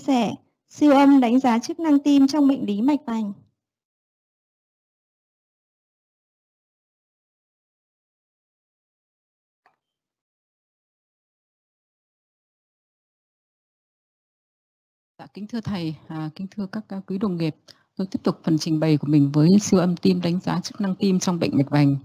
sẻ siêu âm đánh giá chức năng tim trong bệnh lý mạch vành. Kính thưa thầy, kính thưa các quý đồng nghiệp, tôi tiếp tục phần trình bày của mình với siêu âm tim đánh giá chức năng tim trong bệnh mạch vành.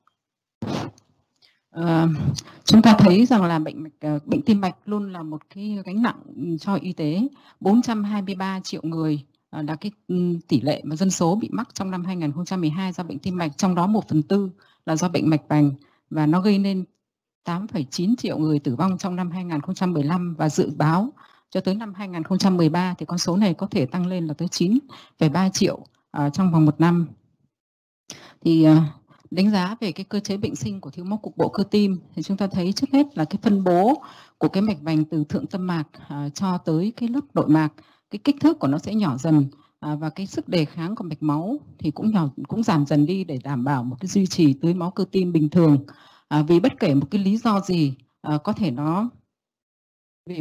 Chúng ta thấy rằng là bệnh tim mạch luôn là một cái gánh nặng cho y tế. 423 triệu người là cái tỷ lệ mà dân số bị mắc trong năm 2012 do bệnh tim mạch, trong đó 1/4 là do bệnh mạch vành, và nó gây nên 8,9 triệu người tử vong trong năm 2015, và dự báo cho tới năm 2013 thì con số này có thể tăng lên là tới 9,3 triệu trong vòng một năm. Thì đánh giá về cái cơ chế bệnh sinh của thiếu máu cục bộ cơ tim thì chúng ta thấy trước hết là cái phân bố của cái mạch vành từ thượng tâm mạc cho tới cái lớp nội mạc, cái kích thước của nó sẽ nhỏ dần, và cái sức đề kháng của mạch máu thì cũng giảm dần đi để đảm bảo một cái duy trì tưới máu cơ tim bình thường. Vì bất kể một cái lý do gì có thể nó vì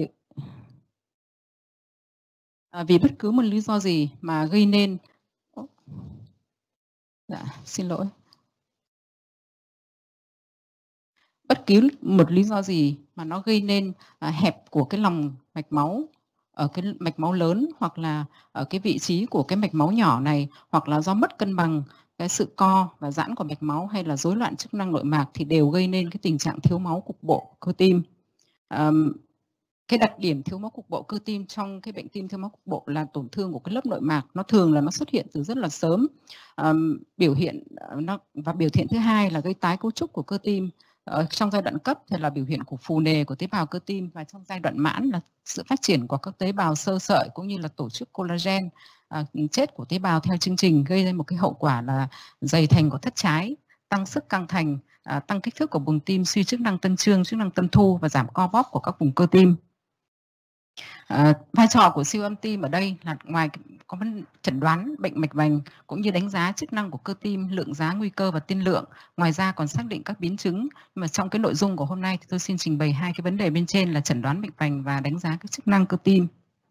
bất cứ một lý do gì mà gây nên xin lỗi, bất cứ một lý do gì mà nó gây nên hẹp của cái lòng mạch máu ở cái mạch máu lớn, hoặc là ở cái vị trí của cái mạch máu nhỏ này, hoặc là do mất cân bằng cái sự co và giãn của mạch máu, hay là rối loạn chức năng nội mạc, thì đều gây nên cái tình trạng thiếu máu cục bộ cơ tim. Cái đặc điểm thiếu máu cục bộ cơ tim trong cái bệnh tim thiếu máu cục bộ là tổn thương của cái lớp nội mạc, nó thường là nó xuất hiện từ rất là sớm. Biểu hiện thứ hai là gây tái cấu trúc của cơ tim. Trong giai đoạn cấp thì là biểu hiện của phù nề của tế bào cơ tim, và trong giai đoạn mãn là sự phát triển của các tế bào xơ sợi cũng như là tổ chức collagen chết của tế bào theo chương trình, gây ra một cái hậu quả là dày thành của thất trái, tăng sức căng thành, tăng kích thước của buồng tim, suy chức năng tân trương, chức năng tâm thu, và giảm co bóp của các vùng cơ tim. Vai trò của siêu âm tim ở đây là ngoài có chẩn đoán bệnh mạch vành cũng như đánh giá chức năng của cơ tim, lượng giá, nguy cơ và tiên lượng, ngoài ra còn xác định các biến chứng. Mà trong cái nội dung của hôm nay thì tôi xin trình bày hai cái vấn đề bên trên là chẩn đoán mạch vành và đánh giá cái chức năng cơ tim.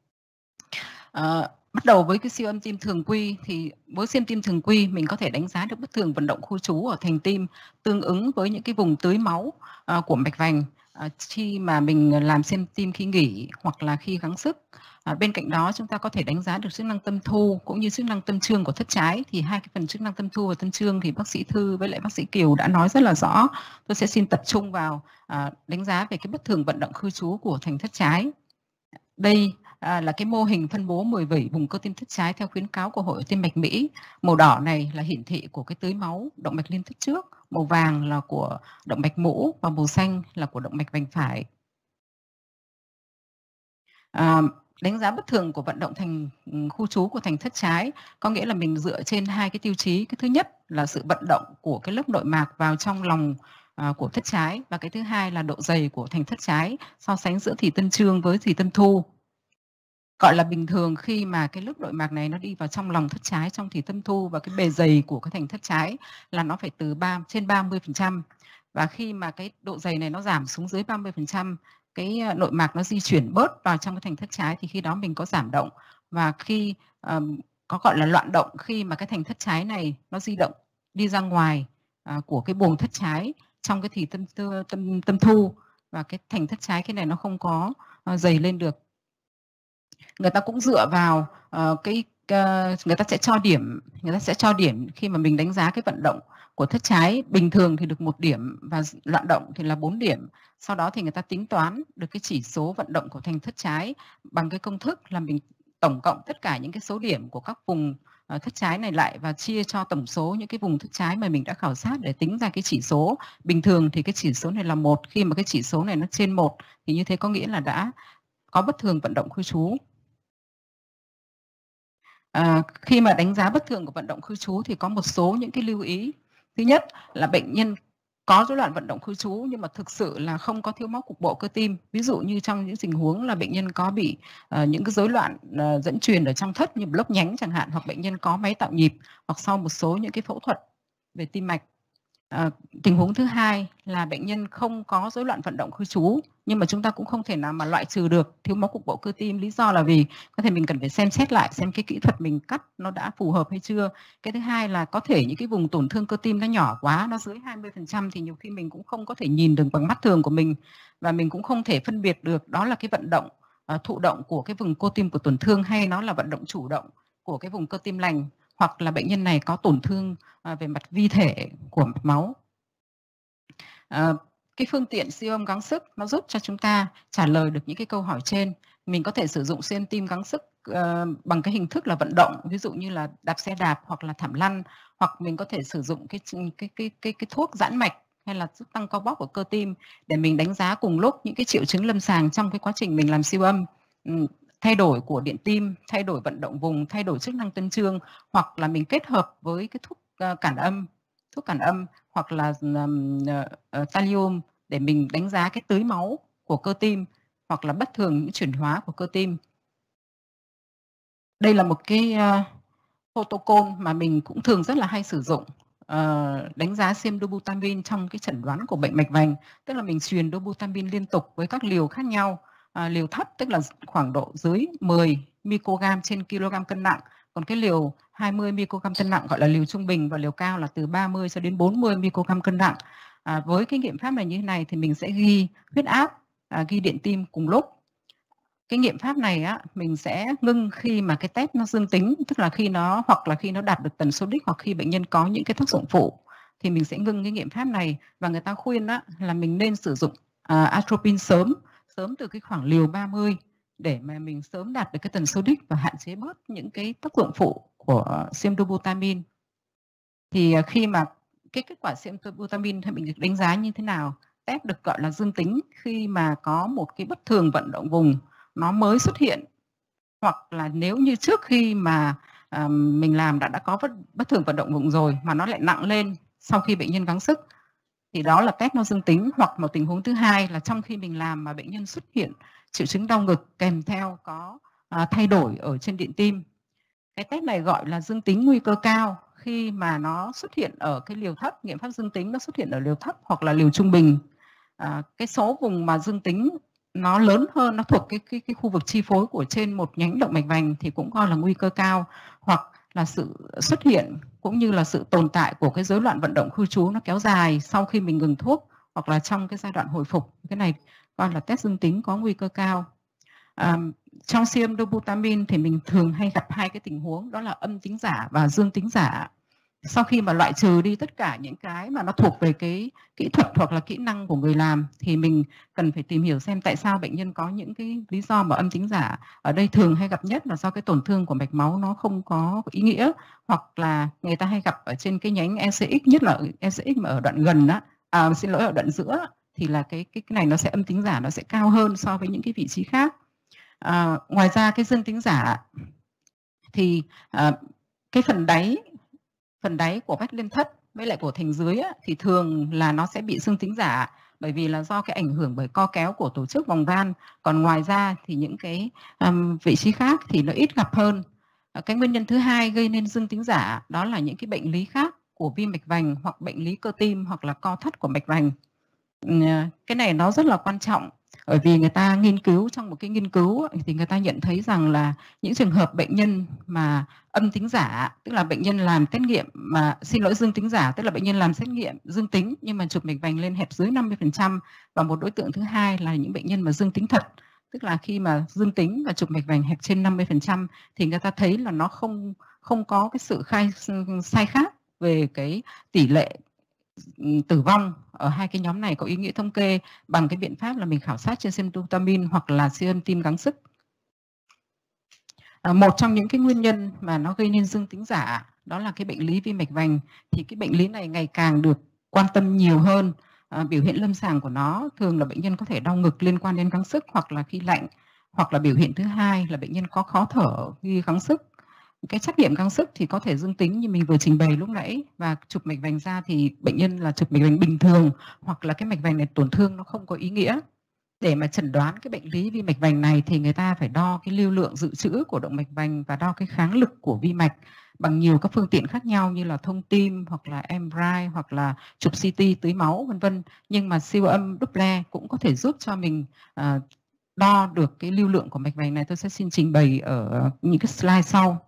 Bắt đầu với cái siêu âm tim thường quy, thì với siêu âm tim thường quy mình có thể đánh giá được bất thường vận động khu trú ở thành tim tương ứng với những cái vùng tưới máu của mạch vành khi mà mình làm siêu âm tim khi nghỉ hoặc là khi gắng sức. Bên cạnh đó chúng ta có thể đánh giá được chức năng tâm thu cũng như chức năng tâm trương của thất trái. Thì hai cái phần chức năng tâm thu và tâm trương thì bác sĩ Thư với lại bác sĩ Kiều đã nói rất là rõ. Tôi sẽ xin tập trung vào đánh giá về cái bất thường vận động khư trú của thành thất trái. Đây là cái mô hình phân bố 17 vùng cơ tim thất trái theo khuyến cáo của Hội Tim mạch Mỹ. Màu đỏ này là hiển thị của cái tưới máu động mạch liên thất trước, màu vàng là của động mạch mũ, và màu xanh là của động mạch vành phải. Đánh giá bất thường của vận động thành khu trú của thành thất trái có nghĩa là mình dựa trên hai cái tiêu chí. Cái thứ nhất là sự vận động của cái lớp nội mạc vào trong lòng của thất trái, và cái thứ hai là độ dày của thành thất trái so sánh giữa thùy tân trương với thùy tân thu. Gọi là bình thường khi mà cái lớp nội mạc này nó đi vào trong lòng thất trái, trong thùy tân thu, và cái bề dày của cái thành thất trái là nó phải từ trên 30%. Và khi mà cái độ dày này nó giảm xuống dưới 30%, cái nội mạc nó di chuyển bớt vào trong cái thành thất trái, thì khi đó mình có giảm động. Và khi có gọi là loạn động, khi mà cái thành thất trái này nó di động đi ra ngoài của cái buồng thất trái trong cái thùy tâm thu, và cái thành thất trái cái này nó không có dày lên được. Người ta cũng dựa vào người ta sẽ cho điểm khi mà mình đánh giá cái vận động của thất trái. Bình thường thì được 1 điểm và loạn động thì là 4 điểm. Sau đó thì người ta tính toán được cái chỉ số vận động của thành thất trái bằng cái công thức là mình tổng cộng tất cả những cái số điểm của các vùng thất trái này lại và chia cho tổng số những cái vùng thất trái mà mình đã khảo sát để tính ra cái chỉ số. Bình thường thì cái chỉ số này là 1, khi mà cái chỉ số này nó trên 1 thì như thế có nghĩa là đã có bất thường vận động khư trú. Khi mà đánh giá bất thường của vận động khư trú thì có một số những cái lưu ý. Thứ nhất là bệnh nhân có rối loạn vận động khư trú nhưng mà thực sự là không có thiếu máu cục bộ cơ tim. Ví dụ như trong những tình huống là bệnh nhân có bị những cái rối loạn dẫn truyền ở trong thất như block nhánh chẳng hạn, hoặc bệnh nhân có máy tạo nhịp, hoặc sau một số những cái phẫu thuật về tim mạch. Tình huống thứ hai là bệnh nhân không có rối loạn vận động khư trú nhưng mà chúng ta cũng không thể nào mà loại trừ được thiếu máu cục bộ cơ tim. Lý do là vì có thể mình cần phải xem xét lại xem cái kỹ thuật mình cắt nó đã phù hợp hay chưa. Cái thứ hai là có thể những cái vùng tổn thương cơ tim nó nhỏ quá, nó dưới 20% thì nhiều khi mình cũng không có thể nhìn được bằng mắt thường của mình, và mình cũng không thể phân biệt được đó là cái vận động thụ động của cái vùng cơ tim của tổn thương hay nó là vận động chủ động của cái vùng cơ tim lành, hoặc là bệnh nhân này có tổn thương về mặt vi thể của mạch máu. Cái phương tiện siêu âm gắng sức nó giúp cho chúng ta trả lời được những cái câu hỏi trên. Mình có thể sử dụng siêu âm tim gắng sức bằng cái hình thức là vận động, ví dụ như là đạp xe đạp hoặc là thảm lăn, hoặc mình có thể sử dụng cái thuốc giãn mạch hay là giúp tăng co bóp của cơ tim để mình đánh giá cùng lúc những cái triệu chứng lâm sàng trong cái quá trình mình làm siêu âm. Thay đổi của điện tim, thay đổi vận động vùng, thay đổi chức năng tân trương, hoặc là mình kết hợp với cái thuốc cản âm hoặc là thallium để mình đánh giá cái tưới máu của cơ tim hoặc là bất thường những chuyển hóa của cơ tim. Đây là một cái protocol mà mình cũng thường rất là hay sử dụng đánh giá xem dobutamine trong cái chẩn đoán của bệnh mạch vành, tức là mình truyền dobutamine liên tục với các liều khác nhau. Liều thấp tức là khoảng độ dưới 10 microgram trên kg cân nặng, còn cái liều 20 microgram cân nặng gọi là liều trung bình, và liều cao là từ 30 cho đến 40 microgram cân nặng. Với cái nghiệm pháp này như thế này thì mình sẽ ghi huyết áp, ghi điện tim cùng lúc. Cái nghiệm pháp này á, mình sẽ ngưng khi mà cái test nó dương tính, tức là khi nó hoặc là khi nó đạt được tần số đích, hoặc khi bệnh nhân có những cái tác dụng phụ thì mình sẽ ngưng cái nghiệm pháp này. Và người ta khuyên á, là mình nên sử dụng atropine sớm từ cái khoảng liều 30 để mà mình sớm đạt được cái tần số đích và hạn chế bớt những cái tác dụng phụ của semdobutamine. Thì khi mà cái kết quả semdobutamine thì mình được đánh giá như thế nào? Test được gọi là dương tính khi mà có một cái bất thường vận động vùng nó mới xuất hiện, hoặc là nếu như trước khi mà mình làm đã có bất thường vận động vùng rồi mà nó lại nặng lên sau khi bệnh nhân gắng sức, thì đó là test nó dương tính. Hoặc một tình huống thứ hai là trong khi mình làm mà bệnh nhân xuất hiện triệu chứng đau ngực kèm theo có thay đổi ở trên điện tim. Cái test này gọi là dương tính nguy cơ cao khi mà nó xuất hiện ở cái liều thấp, nghiệm pháp dương tính nó xuất hiện ở liều thấp hoặc là liều trung bình. Cái số vùng mà dương tính nó lớn hơn, nó thuộc cái khu vực chi phối của trên một nhánh động mạch vành thì cũng coi là nguy cơ cao, hoặc là sự xuất hiện cũng như là sự tồn tại của cái rối loạn vận động khu trú nó kéo dài sau khi mình ngừng thuốc hoặc là trong cái giai đoạn hồi phục. Cái này coi là test dương tính có nguy cơ cao. Trong siêu âm dobutamine thì mình thường hay gặp hai cái tình huống, đó là âm tính giả và dương tính giả. Sau khi mà loại trừ đi tất cả những cái mà nó thuộc về cái kỹ thuật hoặc là kỹ năng của người làm thì mình cần phải tìm hiểu xem tại sao bệnh nhân có những cái lý do mà âm tính giả. Ở đây thường hay gặp nhất là do cái tổn thương của mạch máu nó không có ý nghĩa, hoặc là người ta hay gặp ở trên cái nhánh ECX, nhất là ECX mà ở đoạn gần á, ở đoạn giữa thì là cái này nó sẽ âm tính giả, nó sẽ cao hơn so với những cái vị trí khác. Ngoài ra cái dương tính giả thì cái phần đáy của vách liên thất với lại của thành dưới á, thì thường là nó sẽ bị dương tính giả, bởi vì là do cái ảnh hưởng bởi co kéo của tổ chức vòng van. Còn ngoài ra thì những cái vị trí khác thì nó ít gặp hơn. Cái nguyên nhân thứ hai gây nên dương tính giả đó là những cái bệnh lý khác của viêm mạch vành hoặc bệnh lý cơ tim hoặc là co thắt của mạch vành. Cái này nó rất là quan trọng, bởi vì người ta nghiên cứu, trong một cái nghiên cứu thì người ta nhận thấy rằng là những trường hợp bệnh nhân mà âm tính giả, tức là bệnh nhân làm xét nghiệm mà dương tính giả, tức là bệnh nhân làm xét nghiệm dương tính nhưng mà chụp mạch vành lên hẹp dưới 50%, và một đối tượng thứ hai là những bệnh nhân mà dương tính thật, tức là khi mà dương tính và chụp mạch vành hẹp trên 50% thì người ta thấy là nó không có cái sự sai khác về cái tỷ lệ tử vong ở hai cái nhóm này có ý nghĩa thống kê bằng cái biện pháp là mình khảo sát trên semdobutamine hoặc là siêu âm tim gắng sức. Một trong những cái nguyên nhân mà nó gây nên dương tính giả đó là cái bệnh lý viêm mạch vành, thì cái bệnh lý này ngày càng được quan tâm nhiều hơn. Biểu hiện lâm sàng của nó thường là bệnh nhân có thể đau ngực liên quan đến gắng sức hoặc là khi lạnh, hoặc là biểu hiện thứ hai là bệnh nhân có khó thở khi gắng sức. Cái trắc nghiệm gắng sức thì có thể dương tính như mình vừa trình bày lúc nãy, và chụp mạch vành ra thì bệnh nhân là chụp mạch vành bình thường, hoặc là cái mạch vành này tổn thương nó không có ý nghĩa. Để mà chẩn đoán cái bệnh lý vi mạch vành này thì người ta phải đo cái lưu lượng dự trữ của động mạch vành và đo cái kháng lực của vi mạch. bằng nhiều các phương tiện khác nhau như là thông tim hoặc là MRI hoặc là chụp CT tưới máu vân vân. Nhưng mà siêu âm Doppler cũng có thể giúp cho mình đo được cái lưu lượng của mạch vành này. Tôi sẽ xin trình bày ở những cái slide sau.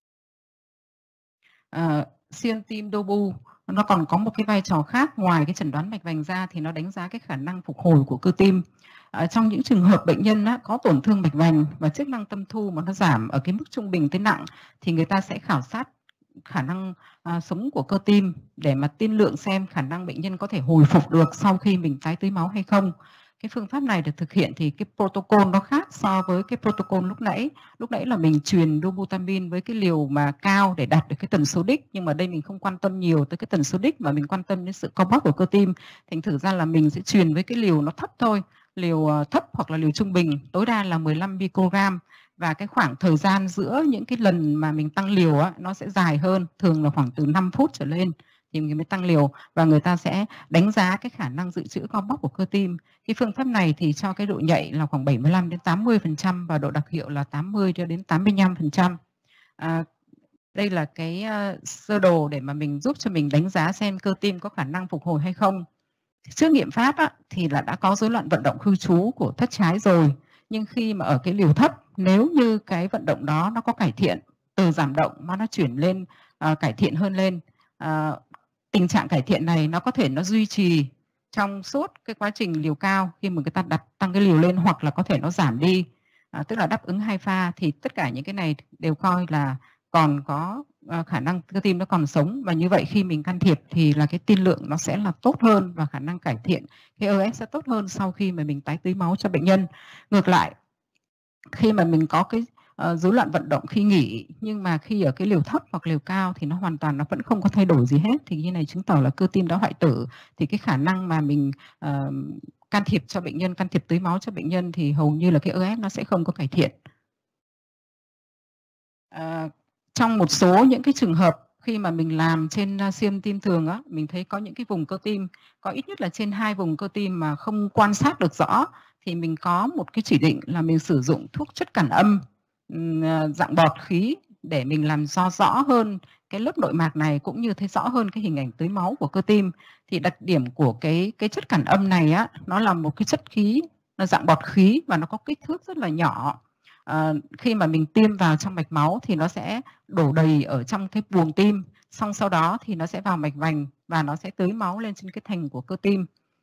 Siêu âm tim Dobu nó còn có một cái vai trò khác ngoài cái chẩn đoán mạch vành ra, thì nó đánh giá cái khả năng phục hồi của cơ tim. Trong những trường hợp bệnh nhân có tổn thương mạch vành và chức năng tâm thu mà nó giảm ở cái mức trung bình tới nặng, thì người ta sẽ khảo sát khả năng sống của cơ tim để mà tiên lượng xem khả năng bệnh nhân có thể hồi phục được sau khi mình tái tưới máu hay không. Cái phương pháp này được thực hiện thì cái protocol nó khác so với cái protocol lúc nãy. Lúc nãy là mình truyền dobutamine với cái liều mà cao để đạt được cái tần số đích, nhưng mà đây mình không quan tâm nhiều tới cái tần số đích mà mình quan tâm đến sự co bóp của cơ tim. Thành thử ra là mình sẽ truyền với cái liều nó thấp thôi, liều thấp hoặc là liều trung bình, tối đa là 15 microgram. Và cái khoảng thời gian giữa những cái lần mà mình tăng liều nó sẽ dài hơn, thường là khoảng từ 5 phút trở lên thì mình mới tăng liều, và người ta sẽ đánh giá cái khả năng dự trữ co bóp của cơ tim. Cái phương pháp này thì cho cái độ nhạy là khoảng 75 đến 80% và độ đặc hiệu là 80 cho đến 85%. Đây là cái sơ đồ để mà mình giúp cho mình đánh giá xem cơ tim có khả năng phục hồi hay không. Trước nghiệm pháp thì là đã có rối loạn vận động khư trú của thất trái rồi, nhưng khi mà ở cái liều thấp, nếu như cái vận động đó nó có cải thiện, từ giảm động mà nó chuyển lên cải thiện hơn lên, tình trạng cải thiện này nó có thể nó duy trì trong suốt cái quá trình liều cao khi mà người ta tăng cái liều lên, hoặc là có thể nó giảm đi, tức là đáp ứng 2 pha. Thì tất cả những cái này đều coi là còn có khả năng cơ tim nó còn sống, và như vậy khi mình can thiệp thì là cái tiên lượng nó sẽ là tốt hơn và khả năng cải thiện cái EOS sẽ tốt hơn sau khi mà mình tái tưới máu cho bệnh nhân. Ngược lại, khi mà mình có cái rối loạn vận động khi nghỉ, nhưng mà khi ở cái liều thấp hoặc liều cao thì nó hoàn toàn nó vẫn không có thay đổi gì hết, thì như này chứng tỏ là cơ tim đã hoại tử, thì cái khả năng mà mình can thiệp cho bệnh nhân, can thiệp tưới máu cho bệnh nhân thì hầu như là cái EOS nó sẽ không có cải thiện. Trong một số những cái trường hợp khi mà mình làm trên siêu âm tim thường mình thấy có những cái vùng cơ tim, có ít nhất là trên 2 vùng cơ tim mà không quan sát được rõ, thì mình có một cái chỉ định là mình sử dụng thuốc chất cản âm dạng bọt khí để mình làm rõ hơn cái lớp nội mạc này, cũng như thấy rõ hơn cái hình ảnh tưới máu của cơ tim. Thì đặc điểm của cái chất cản âm này nó là một cái chất khí, nó dạng bọt khí và nó có kích thước rất là nhỏ. Khi mà mình tiêm vào trong mạch máu thì nó sẽ đổ đầy ở trong cái buồng tim, xong sau đó thì nó sẽ vào mạch vành và nó sẽ tưới máu lên trên cái thành của cơ tim.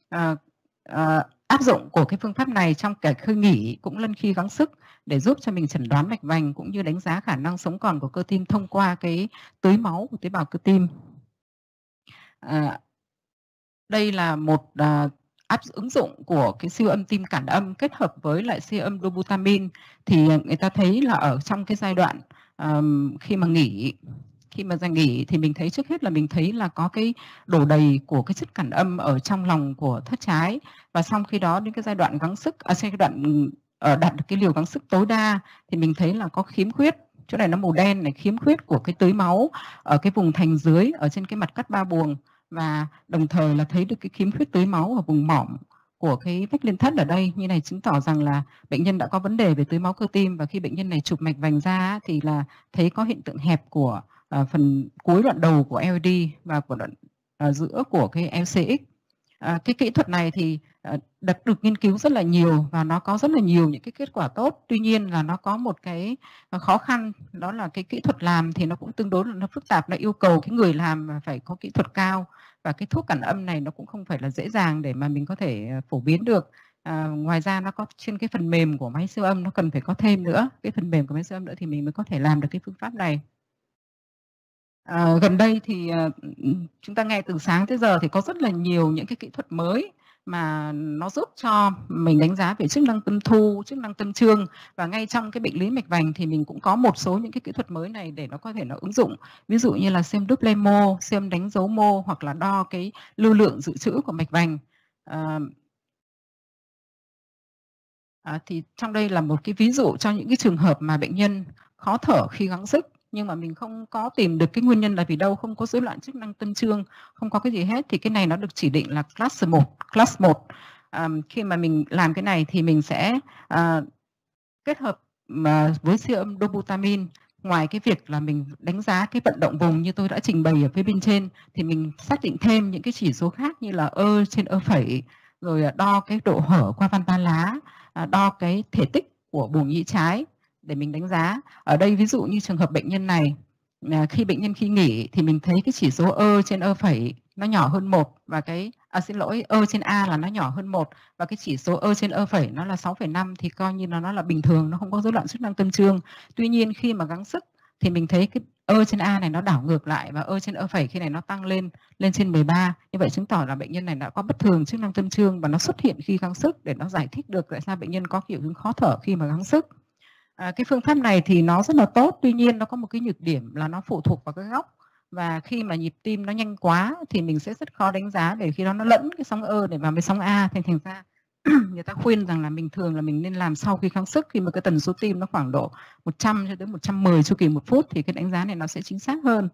Áp dụng của cái phương pháp này trong cả khi nghỉ cũng lẫn khi gắng sức để giúp cho mình chẩn đoán mạch vành cũng như đánh giá khả năng sống còn của cơ tim thông qua cái tưới máu của tế bào cơ tim. Đây là một ứng dụng của cái siêu âm tim cản âm kết hợp với lại siêu âm dobutamine, thì người ta thấy là ở trong cái giai đoạn khi mà nghỉ thì mình thấy trước hết là mình thấy là có cái đổ đầy của cái chất cản âm ở trong lòng của thất trái, và xong khi đó đến cái giai đoạn gắng sức, giai đoạn đạt được cái liều gắng sức tối đa thì mình thấy là có khiếm khuyết. Chỗ này nó màu đen này, khiếm khuyết của cái tưới máu ở cái vùng thành dưới ở trên cái mặt cắt ba buồng, và đồng thời là thấy được cái khiếm khuyết tưới máu ở vùng mỏm của cái vách liên thất ở đây. Như này chứng tỏ rằng là bệnh nhân đã có vấn đề về tưới máu cơ tim, và khi bệnh nhân này chụp mạch vành ra thì là thấy có hiện tượng hẹp của phần cuối đoạn đầu của LD và của đoạn giữa của cái LCX. Cái kỹ thuật này thì được nghiên cứu rất là nhiều và nó có rất là nhiều những cái kết quả tốt. Tuy nhiên là nó có một cái khó khăn, đó là cái kỹ thuật làm thì nó cũng tương đối là nó phức tạp, nó yêu cầu cái người làm phải có kỹ thuật cao, và cái thuốc cản âm này nó cũng không phải là dễ dàng để mà mình có thể phổ biến được. Ngoài ra nó có trên cái phần mềm của máy siêu âm, nó cần phải có thêm nữa cái phần mềm của máy siêu âm nữa thì mình mới có thể làm được cái phương pháp này. Gần đây thì chúng ta nghe từ sáng tới giờ thì có rất là nhiều những cái kỹ thuật mới mà nó giúp cho mình đánh giá về chức năng tâm thu, chức năng tâm trương, và ngay trong cái bệnh lý mạch vành thì mình cũng có một số những cái kỹ thuật mới này để nó có thể nó ứng dụng, ví dụ như là xem Doppler mô, xem đánh dấu mô, hoặc là đo cái lưu lượng dự trữ của mạch vành. Thì trong đây là một cái ví dụ cho những cái trường hợp mà bệnh nhân khó thở khi gắng sức, nhưng mà mình không có tìm được cái nguyên nhân là vì đâu, không có rối loạn chức năng tâm trương, không có cái gì hết, thì cái này nó được chỉ định là class 1. Khi mà mình làm cái này thì mình sẽ kết hợp với siêu âm dobutamine ngoài cái việc là mình đánh giá cái vận động vùng như tôi đã trình bày ở phía bên trên, thì mình xác định thêm những cái chỉ số khác như là trên phẩy, rồi đo cái độ hở qua van ba lá, đo cái thể tích của buồng nhĩ trái để mình đánh giá. Ở đây ví dụ như trường hợp bệnh nhân này, khi bệnh nhân khi nghỉ thì mình thấy cái chỉ số trên phẩy nó nhỏ hơn 1 và cái xin lỗi, trên A là nó nhỏ hơn 1 và cái chỉ số trên phẩy nó là 6,5 thì coi như nó là bình thường, nó không có rối loạn chức năng tâm trương. Tuy nhiên khi mà gắng sức thì mình thấy cái trên A này nó đảo ngược lại và trên phẩy khi này nó tăng lên trên 13. Như vậy chứng tỏ là bệnh nhân này đã có bất thường chức năng tâm trương và nó xuất hiện khi gắng sức, để nó giải thích được tại sao bệnh nhân có hiệu ứng khó thở khi mà gắng sức. Cái phương pháp này thì nó rất là tốt, tuy nhiên nó có một cái nhược điểm là nó phụ thuộc vào cái góc, và khi mà nhịp tim nó nhanh quá thì mình sẽ rất khó đánh giá, để khi đó nó lẫn cái sóng để vào với sóng A, thành ra người ta khuyên rằng là mình thường là mình nên làm sau khi gắng sức, khi mà cái tần số tim nó khoảng độ 100 cho tới 110 chu kỳ một phút thì cái đánh giá này nó sẽ chính xác hơn.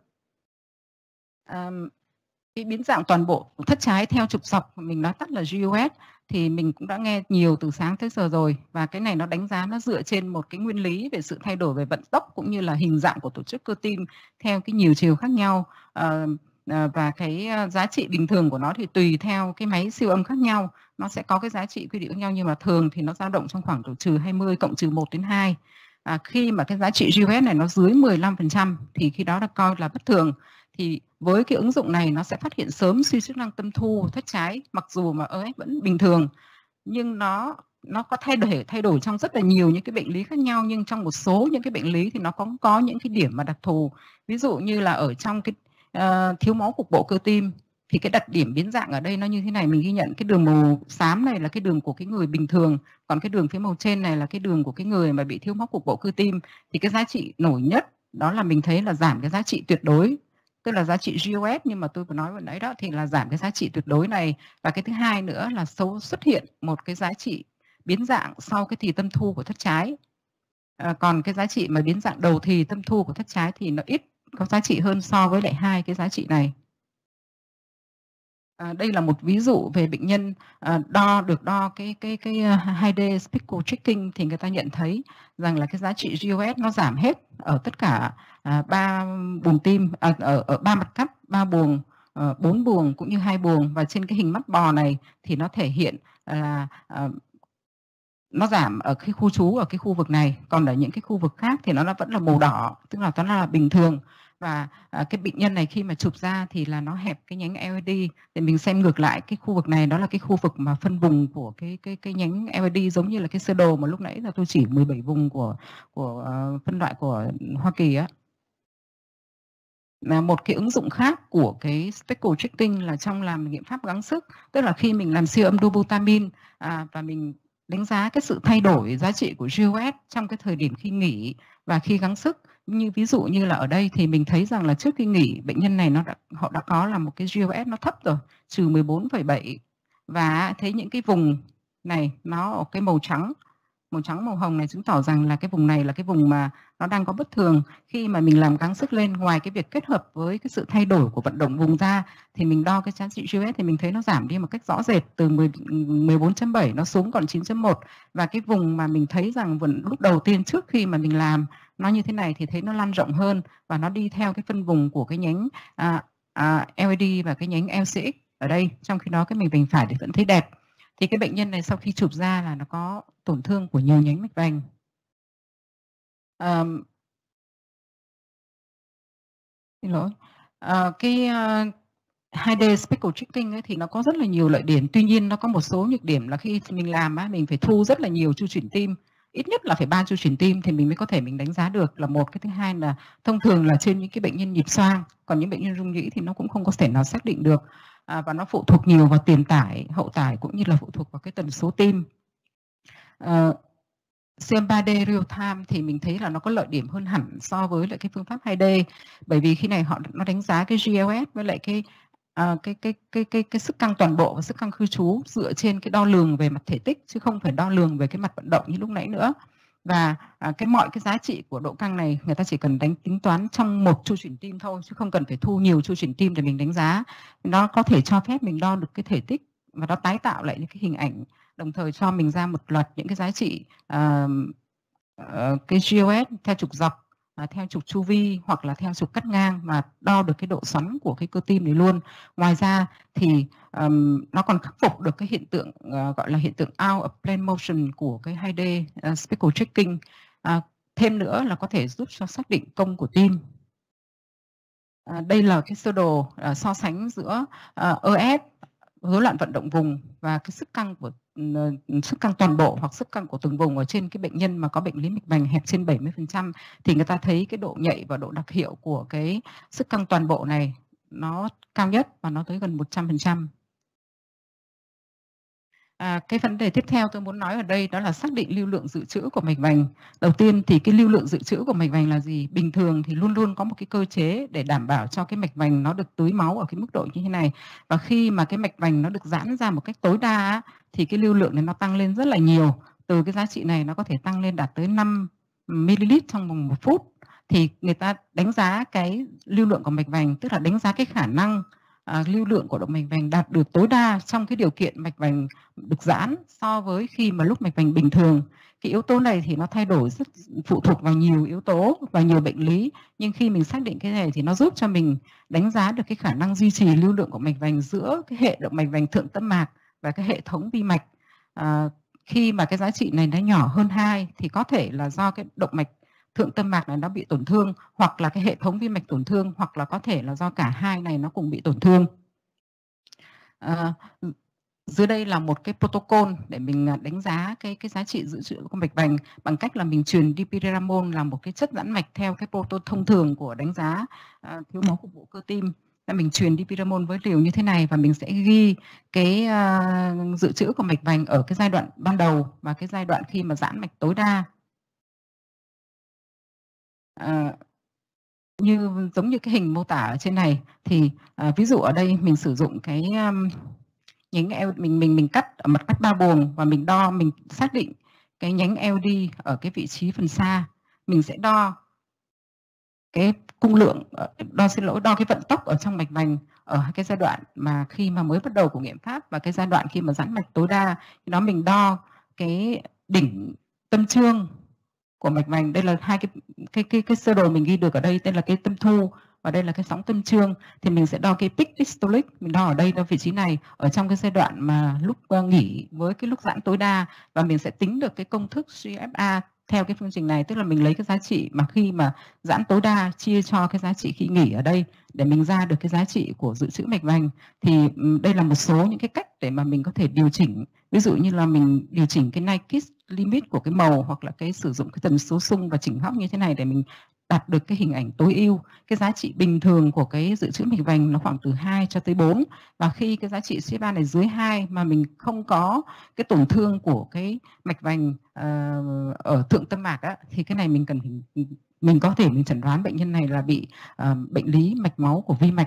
Cái biến dạng toàn bộ thất trái theo trục dọc, mình nói tắt là GUS, thì mình cũng đã nghe nhiều từ sáng tới giờ rồi, và cái này nó đánh giá nó dựa trên một cái nguyên lý về sự thay đổi về vận tốc cũng như là hình dạng của tổ chức cơ tim theo cái nhiều chiều khác nhau, và cái giá trị bình thường của nó thì tùy theo cái máy siêu âm khác nhau, nó sẽ có cái giá trị quy định khác nhau, nhưng mà thường thì nó dao động trong khoảng độ -20 cộng -1 đến 2. Khi mà cái giá trị GUS này nó dưới 15% thì khi đó là coi là bất thường. Thì với cái ứng dụng này nó sẽ phát hiện sớm suy chức năng tâm thu thất trái, mặc dù mà EF vẫn bình thường, nhưng nó có thay đổi trong rất là nhiều những cái bệnh lý khác nhau, nhưng trong một số những cái bệnh lý thì nó có những cái điểm mà đặc thù. Ví dụ như là ở trong cái thiếu máu cục bộ cơ tim thì cái đặc điểm biến dạng ở đây nó như thế này, mình ghi nhận cái đường màu xám này là cái đường của cái người bình thường, còn cái đường phía màu trên này là cái đường của cái người mà bị thiếu máu cục bộ cơ tim. Thì cái giá trị nổi nhất đó là mình thấy là giảm cái giá trị tuyệt đối, tức là giá trị GOS, nhưng mà tôi vừa nói vừa nãy đó thì là giảm cái giá trị tuyệt đối này. Và cái thứ hai nữa là xuất hiện một cái giá trị biến dạng sau cái thì tâm thu của thất trái. Còn cái giá trị mà biến dạng đầu thì tâm thu của thất trái thì nó ít có giá trị hơn so với lại hai cái giá trị này. Đây là một ví dụ về bệnh nhân đo cái 2D speckle tracking, thì người ta nhận thấy rằng là cái giá trị GOS nó giảm hết ở tất cả 3 buồng tim, ở 3 mặt cắt, 3 buồng, 4 buồng cũng như 2 buồng, và trên cái hình mắt bò này thì nó thể hiện là nó giảm ở cái khu trú ở cái khu vực này, còn ở những cái khu vực khác thì nó vẫn là màu đỏ, tức là nó là bình thường. Và cái bệnh nhân này khi mà chụp ra thì là nó hẹp cái nhánh LAD, để mình xem ngược lại cái khu vực này, đó là cái khu vực mà phân vùng của cái nhánh LAD, giống như là cái sơ đồ mà lúc nãy là tôi chỉ 17 vùng của phân loại của Hoa Kỳ á. Là một cái ứng dụng khác của cái speckle tracking là trong làm nghiệm pháp gắng sức, tức là khi mình làm siêu âm dopamine và mình đánh giá cái sự thay đổi giá trị của GOS trong cái thời điểm khi nghỉ và khi gắng sức. Như ví dụ như là ở đây thì mình thấy rằng là trước khi nghỉ, bệnh nhân này họ đã có là một cái GOS nó thấp rồi, -14,7, và thấy những cái vùng này nó ở cái màu trắng màu hồng này, chứng tỏ rằng là cái vùng này là cái vùng mà nó đang có bất thường. Khi mà mình làm gắng sức lên, ngoài cái việc kết hợp với cái sự thay đổi của vận động vùng ra, thì mình đo cái giá trị GOS thì mình thấy nó giảm đi một cách rõ rệt, từ 14,7 nó xuống còn 9,1. Và cái vùng mà mình thấy rằng lúc đầu tiên trước khi mà mình làm nó như thế này thì thấy nó lan rộng hơn, và nó đi theo cái phân vùng của cái nhánh LAD và cái nhánh LCX ở đây. Trong khi đó cái mình phải thì vẫn thấy đẹp. Thì cái bệnh nhân này sau khi chụp ra là nó có tổn thương của nhiều nhánh mạch vành. Xin lỗi. Cái 2D speckle tracking ấy thì nó có rất là nhiều lợi điểm, tuy nhiên nó có một số nhược điểm là khi mình làm mình phải thu rất là nhiều chu chuyển tim, ít nhất là phải 3 chu chuyển tim thì mình mới có thể mình đánh giá được là một. Cái thứ hai là thông thường là trên những cái bệnh nhân nhịp xoang, còn những bệnh nhân rung nhĩ thì nó cũng không có thể nào xác định được, và nó phụ thuộc nhiều vào tiền tải, hậu tải, cũng như là phụ thuộc vào cái tần số tim. CM 3D real time thì mình thấy là nó có lợi điểm hơn hẳn so với lại cái phương pháp 2D, bởi vì khi này nó đánh giá cái GLS với lại cái sức căng toàn bộ và sức căng khư trú dựa trên cái đo lường về mặt thể tích, chứ không phải đo lường về cái mặt vận động như lúc nãy nữa. Và mọi cái giá trị của độ căng này người ta chỉ cần tính toán trong một chu chuyển tim thôi, chứ không cần phải thu nhiều chu chuyển tim để mình đánh giá. Nó có thể cho phép mình đo được cái thể tích và nó tái tạo lại những cái hình ảnh, đồng thời cho mình ra một loạt những cái giá trị cái GOS theo trục dọc theo trục chu vi hoặc là theo trục cắt ngang mà đo được cái độ xoắn của cái cơ tim này luôn. Ngoài ra thì nó còn khắc phục được cái hiện tượng gọi là hiện tượng out of plane motion của cái 2D speckle tracking. Thêm nữa là có thể giúp cho xác định công của tim. Đây là cái sơ đồ so sánh giữa EF, rối loạn vận động vùng, và cái sức căng toàn bộ hoặc sức căng của từng vùng ở trên cái bệnh nhân mà có bệnh lý mạch vành hẹp trên 70%, thì người ta thấy cái độ nhạy và độ đặc hiệu của cái sức căng toàn bộ này nó cao nhất và nó tới gần 100%. Cái vấn đề tiếp theo tôi muốn nói ở đây đó là xác định lưu lượng dự trữ của mạch vành. Đầu tiên thì cái lưu lượng dự trữ của mạch vành là gì? Bình thường thì luôn luôn có một cái cơ chế để đảm bảo cho cái mạch vành nó được tưới máu ở cái mức độ như thế này. Và khi mà cái mạch vành nó được giãn ra một cách tối đa thì cái lưu lượng này nó tăng lên rất là nhiều. Từ cái giá trị này nó có thể tăng lên đạt tới 5 ml trong vòng 1 phút. Thì người ta đánh giá cái lưu lượng của mạch vành, tức là đánh giá cái khả năng lưu lượng của động mạch vành đạt được tối đa trong cái điều kiện mạch vành được giãn so với khi mà lúc mạch vành bình thường. Cái yếu tố này thì nó thay đổi rất phụ thuộc vào nhiều yếu tố và nhiều bệnh lý, nhưng khi mình xác định cái này thì nó giúp cho mình đánh giá được cái khả năng duy trì lưu lượng của mạch vành giữa cái hệ động mạch vành thượng tâm mạc và cái hệ thống vi mạch. Khi mà cái giá trị này nó nhỏ hơn 2 thì có thể là do cái động mạch thượng tâm mạc này nó bị tổn thương, hoặc là cái hệ thống vi mạch tổn thương, hoặc là có thể là do cả hai này nó cùng bị tổn thương. Dưới đây là một cái protocol để mình đánh giá cái giá trị dự trữ của mạch vành bằng cách là mình truyền dipyramidone là một cái chất giãn mạch theo cái protocol thông thường của đánh giá thiếu máu phục vụ cơ tim. Mình truyền dipyramidone với liều như thế này và mình sẽ ghi cái dự trữ của mạch vành ở cái giai đoạn ban đầu và cái giai đoạn khi mà giãn mạch tối đa. Giống như cái hình mô tả ở trên này thì ví dụ ở đây mình sử dụng cái nhánh mình cắt ở mặt cắt 3 buồng và mình đo, mình xác định cái nhánh LD ở cái vị trí phần xa. Mình sẽ đo cái cung lượng, đo cái vận tốc ở trong mạch vành ở cái giai đoạn mà khi mà mới bắt đầu của nghiệm pháp và cái giai đoạn khi mà giãn mạch tối đa. Thì đó mình đo cái đỉnh tâm trương của mạch vành. Đây là hai cái sơ đồ mình ghi được ở đây, tên là cái tâm thu và đây là cái sóng tâm trương. Thì mình sẽ đo cái peak systolic, mình đo ở đây, đo vị trí này ở trong cái giai đoạn mà lúc nghỉ với cái lúc giãn tối đa, và mình sẽ tính được cái công thức GFA theo cái phương trình này, tức là mình lấy cái giá trị mà khi mà giãn tối đa chia cho cái giá trị khi nghỉ ở đây để mình ra được cái giá trị của dự trữ mạch vành. Thì đây là một số những cái cách để mà mình có thể điều chỉnh, ví dụ như là mình điều chỉnh cái Nyquist limit của cái màu, hoặc là cái sử dụng cái tần số xung và chỉnh góc như thế này để mình đạt được cái hình ảnh tối ưu. Cái giá trị bình thường của cái dự trữ mạch vành nó khoảng từ 2 cho tới 4, và khi cái giá trị CFA này dưới 2 mà mình không có cái tổn thương của cái mạch vành ở thượng tâm mạc thì cái này mình có thể mình chẩn đoán bệnh nhân này là bị bệnh lý mạch máu của vi mạch.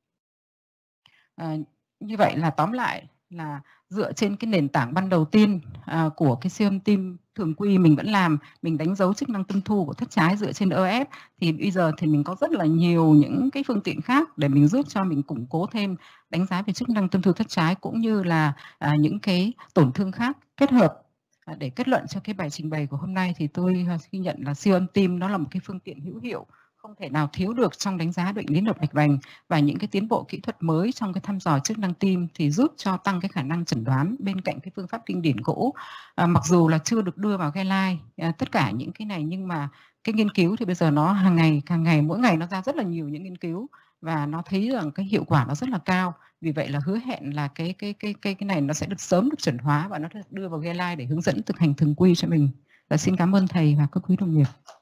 Như vậy là tóm lại là dựa trên cái nền tảng ban đầu tiên của cái siêu âm tim thường quy mình vẫn làm, mình đánh dấu chức năng tâm thu của thất trái dựa trên EF, thì bây giờ thì mình có rất là nhiều những cái phương tiện khác để mình giúp cho mình củng cố thêm đánh giá về chức năng tâm thu thất trái, cũng như là những cái tổn thương khác kết hợp. Để kết luận cho cái bài trình bày của hôm nay thì tôi ghi nhận là siêu âm tim nó là một cái phương tiện hữu hiệu, không thể nào thiếu được trong đánh giá bệnh lý động mạch vành, và những cái tiến bộ kỹ thuật mới trong cái thăm dò chức năng tim thì giúp cho tăng cái khả năng chẩn đoán bên cạnh cái phương pháp kinh điển cũ. Mặc dù là chưa được đưa vào guideline tất cả những cái này, nhưng mà cái nghiên cứu thì bây giờ nó càng ngày mỗi ngày nó ra rất là nhiều những nghiên cứu và nó thấy rằng cái hiệu quả nó rất là cao. Vì vậy là hứa hẹn là cái này nó sẽ sớm được chuẩn hóa và nó được đưa vào guideline để hướng dẫn thực hành thường quy cho mình. Xin cảm ơn thầy và các quý đồng nghiệp.